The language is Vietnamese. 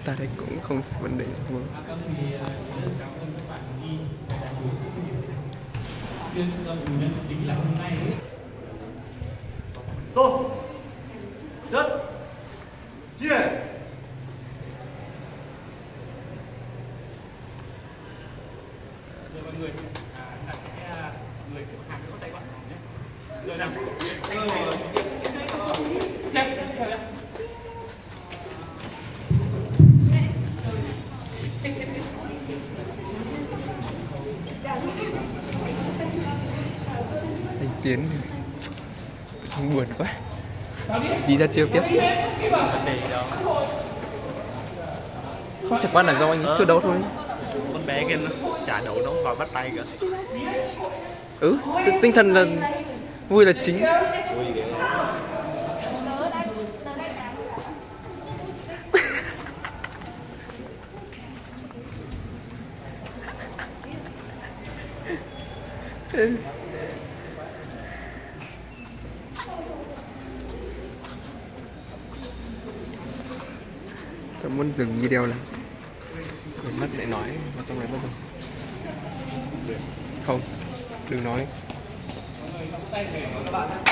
ta thấy cũng không vấn đề luôn. Số đất chia mọi người người xếp hàng có tay gọn nhé. Rồi nào. Anh Tiến anh buồn quá, đi ra chiêu tiếp. Không, chẳng qua là do anh ấy chưa đấu thôi. con bé kia nó trả đấu nó vào bắt tay kìa. Tinh thần là vui là chính. Tôi muốn dừng video này, quên mất lại nói vào trong này mất rồi. Không, đừng nói.